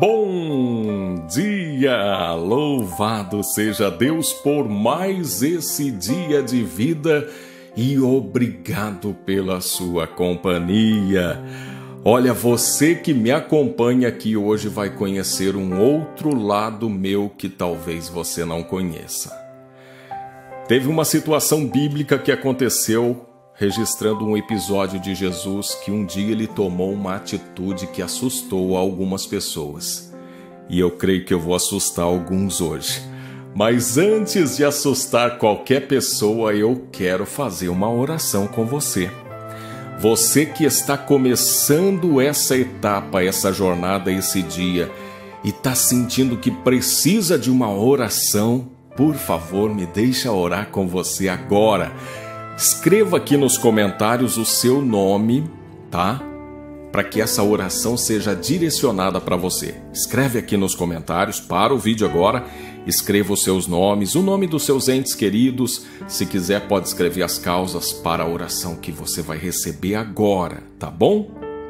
Bom dia! Louvado seja Deus por mais esse dia de vida e obrigado pela sua companhia. Olha, você que me acompanha aqui hoje vai conhecer um outro lado meu que talvez você não conheça. Teve uma situação bíblica que aconteceu registrando um episódio de Jesus que um dia ele tomou uma atitude que assustou algumas pessoas. E eu creio que eu vou assustar alguns hoje. Mas antes de assustar qualquer pessoa, eu quero fazer uma oração com você. Você que está começando essa etapa, essa jornada, esse dia, e está sentindo que precisa de uma oração, por favor, me deixa orar com você agora. Escreva aqui nos comentários o seu nome, tá? Para que essa oração seja direcionada para você. Escreve aqui nos comentários, para o vídeo agora, escreva os seus nomes, o nome dos seus entes queridos. Se quiser, pode escrever as causas para a oração que você vai receber agora, tá bom?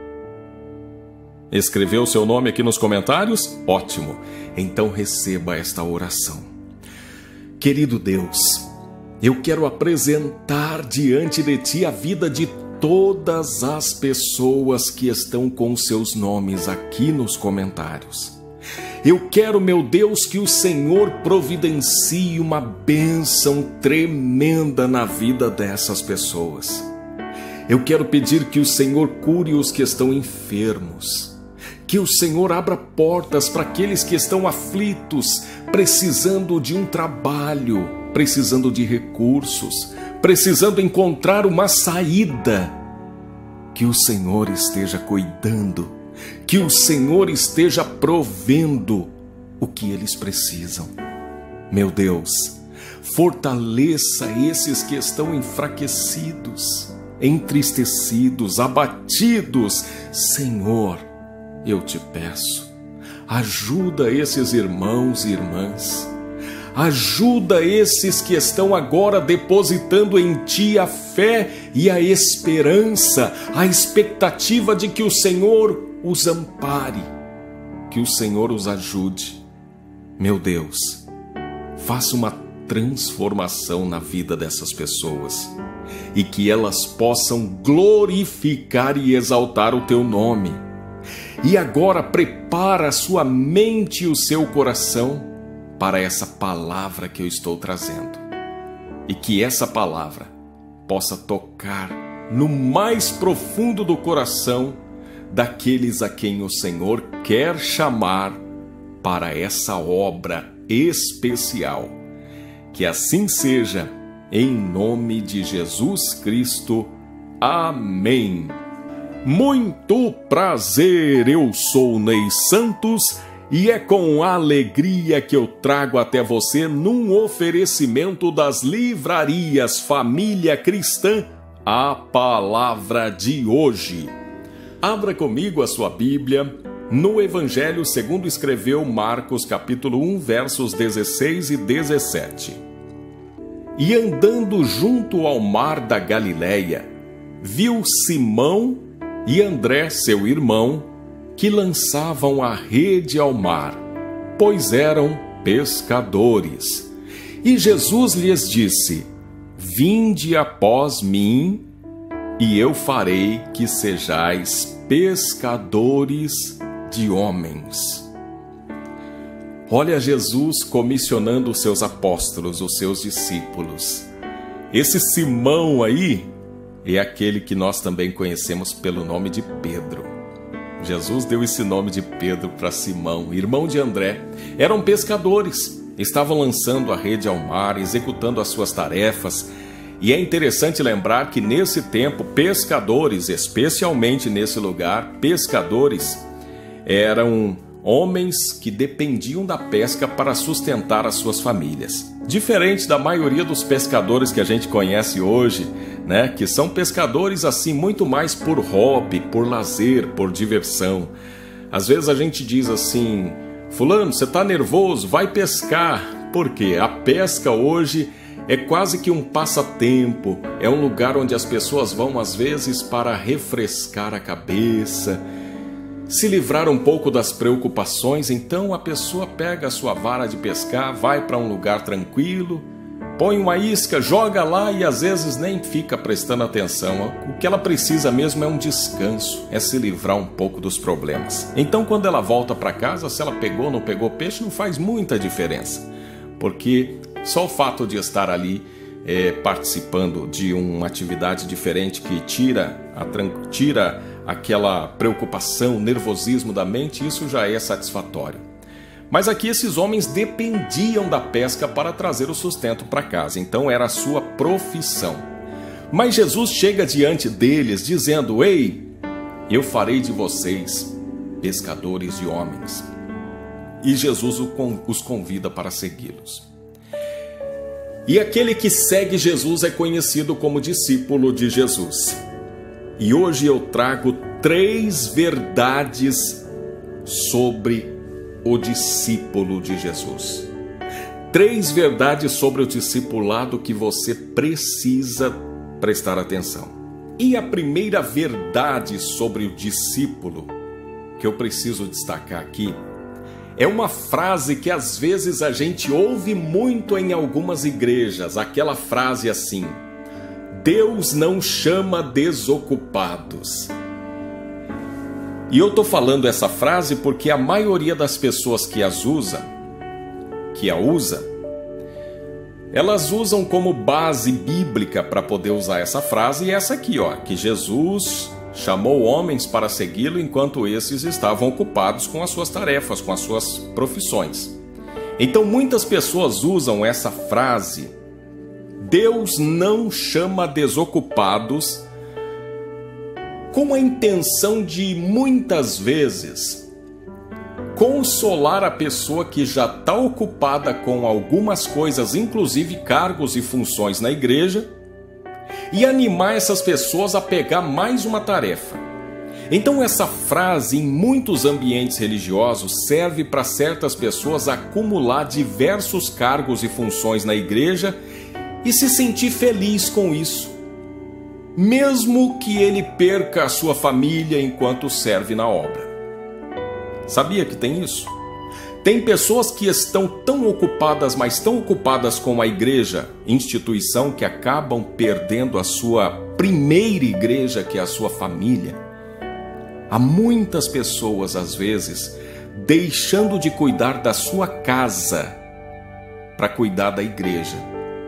Escreveu o seu nome aqui nos comentários? Ótimo! Então receba esta oração. Querido Deus, eu quero apresentar diante de Ti a vida de todas as pessoas que estão com seus nomes aqui nos comentários. Eu quero, meu Deus, que o Senhor providencie uma bênção tremenda na vida dessas pessoas. Eu quero pedir que o Senhor cure os que estão enfermos. Que o Senhor abra portas para aqueles que estão aflitos, precisando de um trabalho, precisando de recursos, precisando encontrar uma saída. Que o Senhor esteja cuidando, que o Senhor esteja provendo o que eles precisam. Meu Deus, fortaleça esses que estão enfraquecidos, entristecidos, abatidos. Senhor, eu te peço, ajuda esses irmãos e irmãs. Ajuda esses que estão agora depositando em Ti a fé e a esperança, a expectativa de que o Senhor os ampare, que o Senhor os ajude. Meu Deus, faça uma transformação na vida dessas pessoas e que elas possam glorificar e exaltar o Teu nome. E agora prepara a sua mente e o seu coração para essa palavra que eu estou trazendo. E que essa palavra possa tocar no mais profundo do coração daqueles a quem o Senhor quer chamar para essa obra especial. Que assim seja, em nome de Jesus Cristo. Amém. Muito prazer, eu sou Ney Santos e é com alegria que eu trago até você, num oferecimento das livrarias Família Cristã, a palavra de hoje. Abra comigo a sua Bíblia no Evangelho segundo escreveu Marcos, capítulo 1, versos 16 e 17. E andando junto ao mar da Galileia, viu Simão e André, seu irmão, que lançavam a rede ao mar, pois eram pescadores. E Jesus lhes disse: Vinde após mim, e eu farei que sejais pescadores de homens. Olha Jesus comissionando os seus apóstolos, os seus discípulos. Esse Simão aí é aquele que nós também conhecemos pelo nome de Pedro. Jesus deu esse nome de Pedro para Simão, irmão de André. Eram pescadores, estavam lançando a rede ao mar, executando as suas tarefas. E é interessante lembrar que nesse tempo, pescadores, especialmente nesse lugar, pescadores eram homens que dependiam da pesca para sustentar as suas famílias. Diferente da maioria dos pescadores que a gente conhece hoje, né, que são pescadores assim muito mais por hobby, por lazer, por diversão. Às vezes a gente diz assim: fulano, você está nervoso, vai pescar. Por quê? A pesca hoje é quase que um passatempo, é um lugar onde as pessoas vão às vezes para refrescar a cabeça. se livrar um pouco das preocupações, então a pessoa pega a sua vara de pescar, vai para um lugar tranquilo, põe uma isca, joga lá e às vezes nem fica prestando atenção. O que ela precisa mesmo é um descanso, é se livrar um pouco dos problemas. Então quando ela volta para casa, se ela pegou ou não pegou peixe, não faz muita diferença, porque só o fato de estar ali participando de uma atividade diferente que tira aquela preocupação, nervosismo da mente, isso já é satisfatório. Mas aqui esses homens dependiam da pesca para trazer o sustento para casa, então era a sua profissão. Mas Jesus chega diante deles dizendo: ei, eu farei de vocês pescadores de homens. E Jesus os convida para segui-los. E aquele que segue Jesus é conhecido como discípulo de Jesus. E hoje eu trago 3 verdades sobre o discípulo de Jesus. 3 verdades sobre o discipulado que você precisa prestar atenção. E a primeira verdade sobre o discípulo que eu preciso destacar aqui é uma frase que às vezes a gente ouve muito em algumas igrejas, aquela frase assim: Deus não chama desocupados. E eu estou falando essa frase porque a maioria das pessoas que a usa, elas usam como base bíblica para poder usar essa frase, e essa aqui, que Jesus chamou homens para segui-lo enquanto esses estavam ocupados com as suas tarefas, com as suas profissões. Então muitas pessoas usam essa frase, Deus não chama desocupados, com a intenção de, muitas vezes, consolar a pessoa que já está ocupada com algumas coisas, inclusive cargos e funções na igreja, e animar essas pessoas a pegar mais uma tarefa. Então essa frase, em muitos ambientes religiosos, serve para certas pessoas acumular diversos cargos e funções na igreja e se sentir feliz com isso, mesmo que ele perca a sua família enquanto serve na obra. Sabia que tem isso? Tem pessoas que estão tão ocupadas, mas tão ocupadas com a igreja, instituição, que acabam perdendo a sua primeira igreja, que é a sua família. Há muitas pessoas, às vezes, deixando de cuidar da sua casa para cuidar da igreja.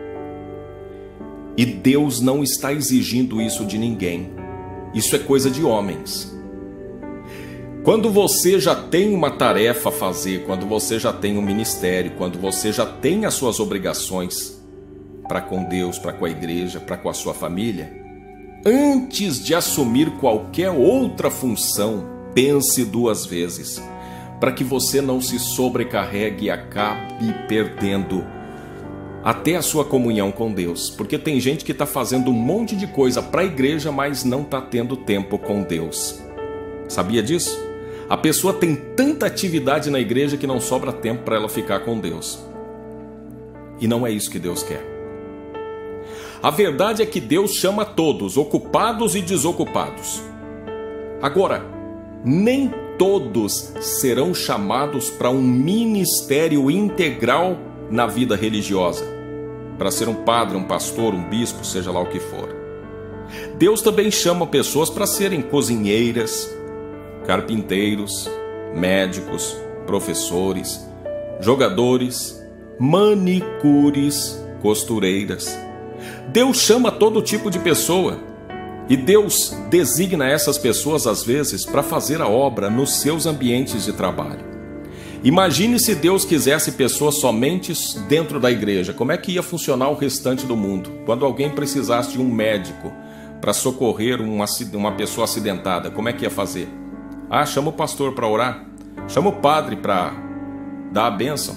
E Deus não está exigindo isso de ninguém. Isso é coisa de homens. Quando você já tem uma tarefa a fazer, quando você já tem um ministério, quando você já tem as suas obrigações para com Deus, para com a igreja, para com a sua família, antes de assumir qualquer outra função, pense 2 vezes, para que você não se sobrecarregue e acabe perdendo até a sua comunhão com Deus, porque tem gente que está fazendo um monte de coisa para a igreja, mas não está tendo tempo com Deus. Sabia disso? A pessoa tem tanta atividade na igreja que não sobra tempo para ela ficar com Deus. E não é isso que Deus quer. A verdade é que Deus chama todos, ocupados e desocupados. Agora, nem todos serão chamados para um ministério integral na vida religiosa, para ser um padre, um pastor, um bispo, seja lá o que for. Deus também chama pessoas para serem cozinheiras, carpinteiros, médicos, professores, jogadores, manicures, costureiras. Deus chama todo tipo de pessoa e Deus designa essas pessoas às vezes para fazer a obra nos seus ambientes de trabalho. Imagine se Deus quisesse pessoas somente dentro da igreja. Como é que ia funcionar o restante do mundo? Quando alguém precisasse de um médico para socorrer uma pessoa acidentada, como é que ia fazer? Chama o pastor para orar? Chama o padre para dar a bênção?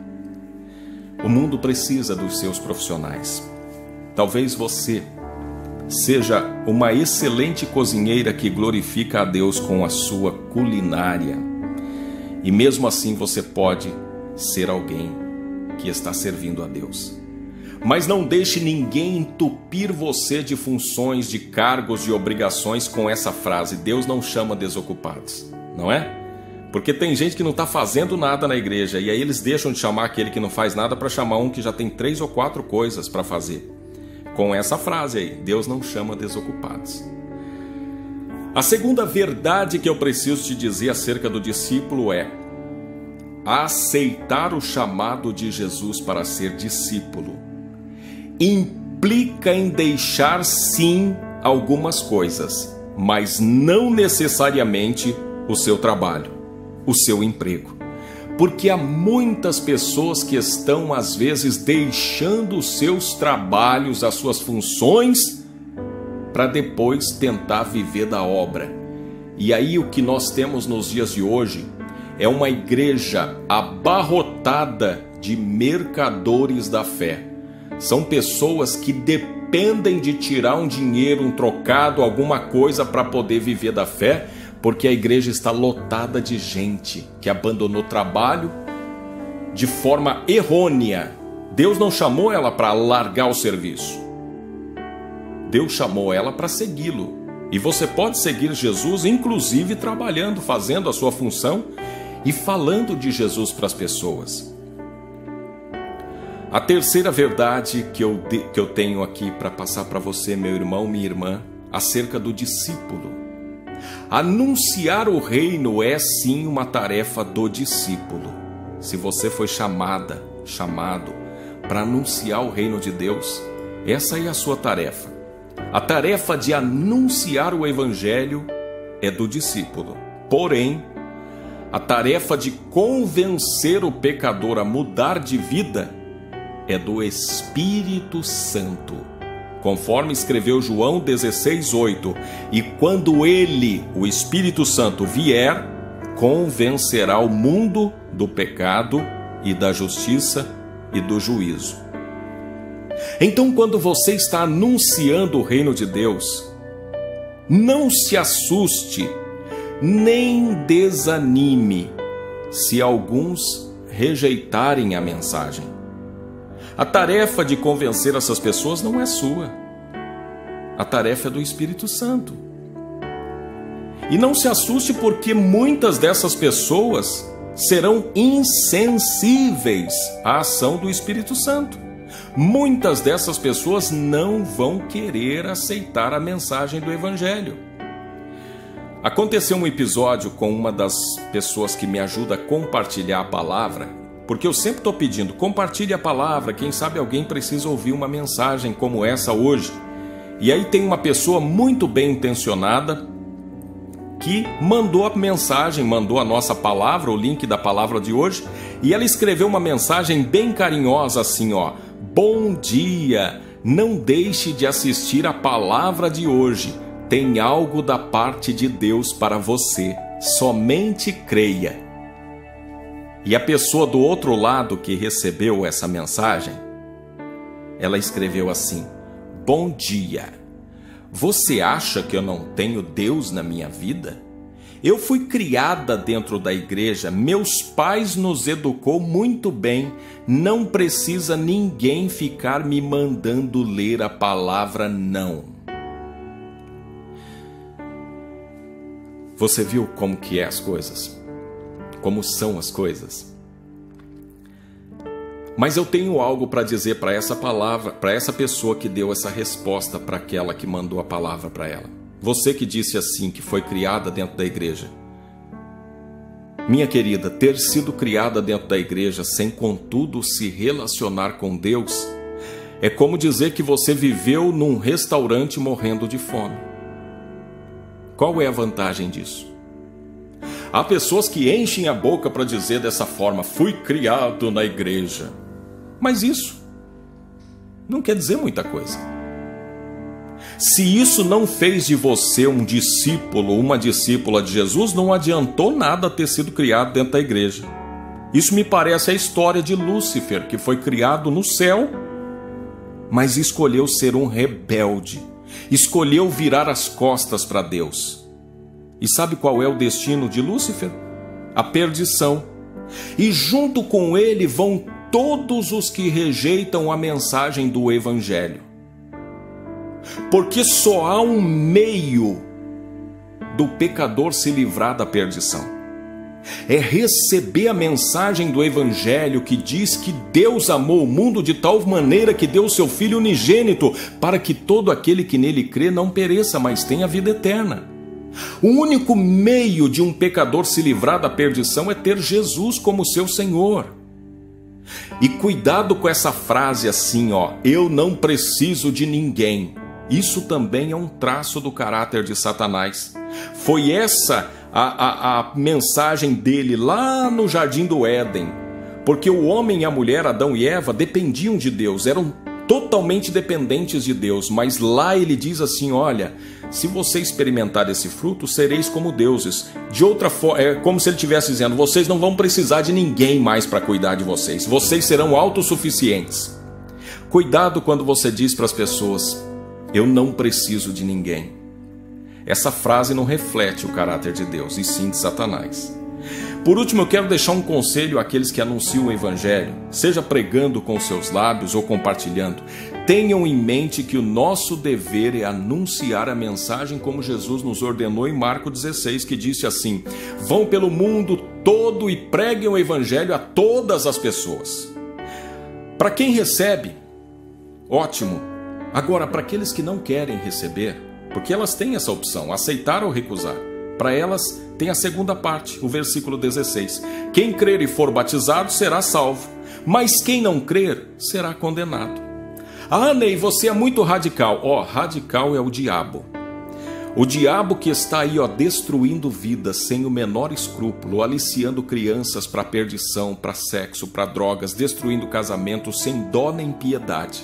O mundo precisa dos seus profissionais. Talvez você seja uma excelente cozinheira que glorifica a Deus com a sua culinária. E mesmo assim você pode ser alguém que está servindo a Deus. Mas não deixe ninguém entupir você de funções, de cargos, de obrigações com essa frase: Deus não chama desocupados. não é? Porque tem gente que não está fazendo nada na igreja e aí eles deixam de chamar aquele que não faz nada para chamar um que já tem 3 ou 4 coisas para fazer. Com essa frase aí, Deus não chama desocupados. A segunda verdade que eu preciso te dizer acerca do discípulo é: aceitar o chamado de Jesus para ser discípulo implica em deixar sim algumas coisas, mas não necessariamente o seu trabalho, o seu emprego. Porque há muitas pessoas que estão às vezes deixando os seus trabalhos, as suas funções, para depois tentar viver da obra. E aí o que nós temos nos dias de hoje é uma igreja abarrotada de mercadores da fé. São pessoas que dependem de tirar um dinheiro, um trocado, alguma coisa para poder viver da fé, porque a igreja está lotada de gente que abandonou o trabalho de forma errônea. Deus não chamou ela para largar o serviço. Deus chamou ela para segui-lo. E você pode seguir Jesus, inclusive trabalhando, fazendo a sua função e falando de Jesus para as pessoas. A terceira verdade que eu tenho aqui para passar para você, meu irmão, minha irmã, acerca do discípulo. Anunciar o reino é sim uma tarefa do discípulo. Se você foi chamado para anunciar o reino de Deus, essa é a sua tarefa. A tarefa de anunciar o evangelho é do discípulo. Porém, a tarefa de convencer o pecador a mudar de vida é do Espírito Santo. Conforme escreveu João 16:8, e quando ele, o Espírito Santo, vier, convencerá o mundo do pecado e da justiça e do juízo. Então, quando você está anunciando o reino de Deus, não se assuste, nem desanime se alguns rejeitarem a mensagem. A tarefa de convencer essas pessoas não é sua. A tarefa é do Espírito Santo. E não se assuste porque muitas dessas pessoas serão insensíveis à ação do Espírito Santo. Muitas dessas pessoas não vão querer aceitar a mensagem do Evangelho. Aconteceu um episódio com uma das pessoas que me ajuda a compartilhar a palavra, porque eu sempre estou pedindo, compartilhe a palavra, quem sabe alguém precisa ouvir uma mensagem como essa hoje. E aí tem uma pessoa muito bem intencionada que mandou a mensagem, mandou a nossa palavra, o link da palavra de hoje, e ela escreveu uma mensagem bem carinhosa assim, ó: bom dia, não deixe de assistir a palavra de hoje, tem algo da parte de Deus para você, somente creia. E a pessoa do outro lado que recebeu essa mensagem, ela escreveu assim: bom dia, você acha que eu não tenho Deus na minha vida? Eu fui criada dentro da igreja, meus pais nos educou muito bem, não precisa ninguém ficar me mandando ler a palavra não. Você viu como que é as coisas? Como são as coisas? Mas eu tenho algo para dizer para essa palavra, para essa pessoa que deu essa resposta para aquela que mandou a palavra para ela. Você que disse assim, que foi criada dentro da igreja. Minha querida, ter sido criada dentro da igreja sem contudo se relacionar com Deus é como dizer que você viveu num restaurante morrendo de fome. Qual é a vantagem disso? Há pessoas que enchem a boca para dizer dessa forma: fui criado na igreja. Mas isso não quer dizer muita coisa. Se isso não fez de você um discípulo, uma discípula de Jesus, não adiantou nada ter sido criado dentro da igreja. Isso me parece a história de Lúcifer, que foi criado no céu, mas escolheu ser um rebelde. Escolheu virar as costas para Deus. E sabe qual é o destino de Lúcifer? A perdição. E junto com ele vão todos os que rejeitam a mensagem do Evangelho. Porque só há um meio do pecador se livrar da perdição. É receber a mensagem do Evangelho que diz que Deus amou o mundo de tal maneira que deu o seu Filho unigênito para que todo aquele que nele crê não pereça, mas tenha vida eterna. O único meio de um pecador se livrar da perdição é ter Jesus como seu Senhor. E cuidado com essa frase assim, eu não preciso de ninguém. Isso também é um traço do caráter de Satanás. Foi essa a mensagem dele lá no Jardim do Éden, porque o homem e a mulher, Adão e Eva, dependiam de Deus, eram totalmente dependentes de Deus, mas lá ele diz assim, olha, se você experimentar esse fruto, sereis como deuses. De outra forma, é como se ele estivesse dizendo, vocês não vão precisar de ninguém mais para cuidar de vocês, vocês serão autossuficientes. Cuidado quando você diz para as pessoas, eu não preciso de ninguém. Essa frase não reflete o caráter de Deus, e sim de Satanás. Por último, eu quero deixar um conselho àqueles que anunciam o Evangelho, seja pregando com seus lábios ou compartilhando. Tenham em mente que o nosso dever é anunciar a mensagem como Jesus nos ordenou em Marcos 16, que disse assim, vão pelo mundo todo e preguem o Evangelho a todas as pessoas. Para quem recebe, ótimo. Agora, para aqueles que não querem receber, porque elas têm essa opção, aceitar ou recusar. Para elas tem a segunda parte, o versículo 16. Quem crer e for batizado será salvo, mas quem não crer será condenado. Ah, Ney, você é muito radical. Radical é o diabo. O diabo que está aí, destruindo vidas sem o menor escrúpulo, aliciando crianças para perdição, para sexo, para drogas, destruindo casamento sem dó nem piedade.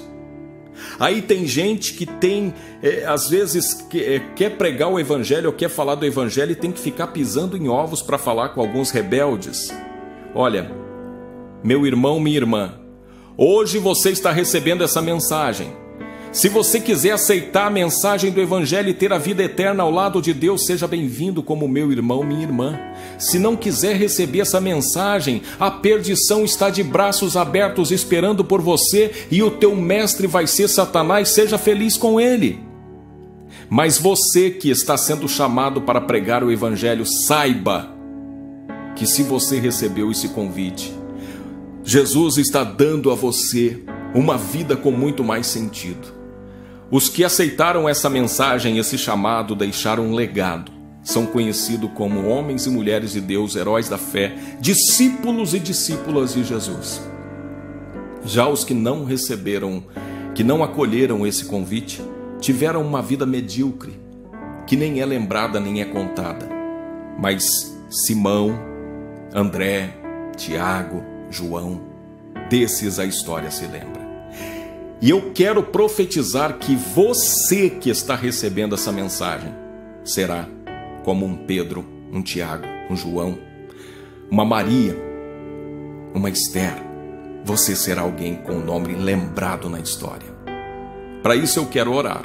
Aí tem gente que às vezes, quer pregar o Evangelho ou quer falar do Evangelho e tem que ficar pisando em ovos para falar com alguns rebeldes. Olha, meu irmão, minha irmã, hoje você está recebendo essa mensagem. Se você quiser aceitar a mensagem do Evangelho e ter a vida eterna ao lado de Deus, seja bem-vindo como meu irmão, minha irmã. Se não quiser receber essa mensagem, a perdição está de braços abertos esperando por você e o teu mestre vai ser Satanás, seja feliz com ele. Mas você que está sendo chamado para pregar o Evangelho, saiba que se você recebeu esse convite, Jesus está dando a você uma vida com muito mais sentido. Os que aceitaram essa mensagem, esse chamado, deixaram um legado. São conhecidos como homens e mulheres de Deus, heróis da fé, discípulos e discípulas de Jesus. Já os que não receberam, que não acolheram esse convite, tiveram uma vida medíocre, que nem é lembrada nem é contada. Mas Simão, André, Tiago, João, desses a história se lembra. E eu quero profetizar que você que está recebendo essa mensagem será como um Pedro, um Tiago, um João, uma Maria, uma Esther. Você será alguém com o nome lembrado na história. Para isso eu quero orar.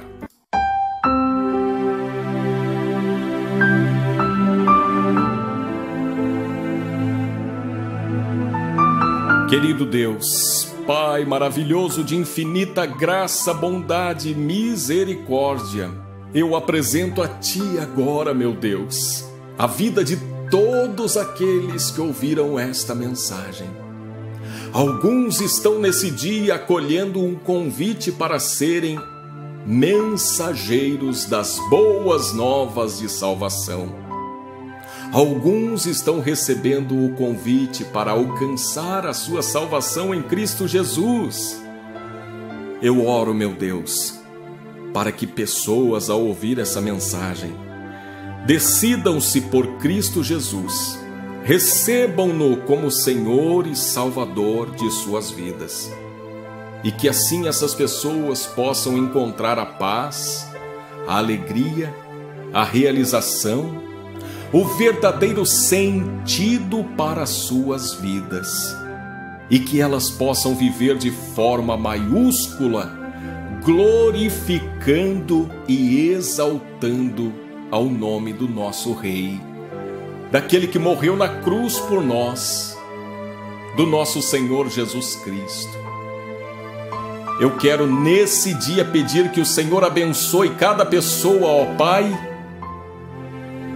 Querido Deus, Pai maravilhoso de infinita graça, bondade e misericórdia, eu apresento a Ti agora, meu Deus, a vida de todos aqueles que ouviram esta mensagem. Alguns estão nesse dia acolhendo um convite para serem mensageiros das boas novas de salvação. Alguns estão recebendo o convite para alcançar a sua salvação em Cristo Jesus. Eu oro, meu Deus, para que pessoas, ao ouvir essa mensagem, decidam-se por Cristo Jesus, recebam-no como Senhor e Salvador de suas vidas, e que assim essas pessoas possam encontrar a paz, a alegria, a realização, o verdadeiro sentido para as suas vidas, e que elas possam viver de forma maiúscula, glorificando e exaltando ao nome do nosso Rei, daquele que morreu na cruz por nós, do nosso Senhor Jesus Cristo. Eu quero nesse dia pedir que o Senhor abençoe cada pessoa, ó Pai,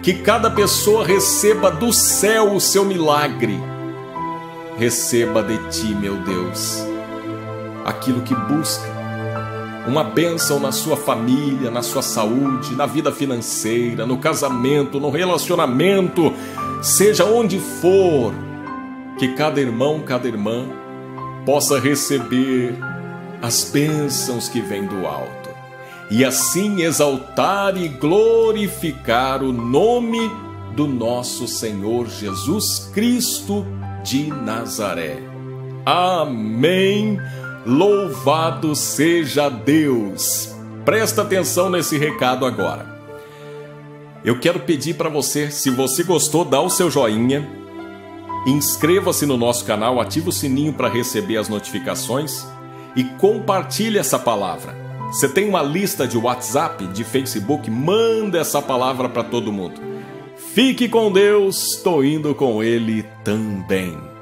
Que cada pessoa receba do céu o seu milagre. Receba de ti, meu Deus, aquilo que busca. Uma bênção na sua família, na sua saúde, na vida financeira, no casamento, no relacionamento, seja onde for, que cada irmão, cada irmã possa receber as bênçãos que vêm do alto e assim exaltar e glorificar o nome do nosso Senhor Jesus Cristo de Nazaré. Amém. Louvado seja Deus! Presta atenção nesse recado agora. Eu quero pedir para você, se você gostou, dá o seu joinha, inscreva-se no nosso canal, ativa o sininho para receber as notificações e compartilhe essa palavra. Você tem uma lista de WhatsApp, de Facebook, manda essa palavra para todo mundo. Fique com Deus, estou indo com Ele também.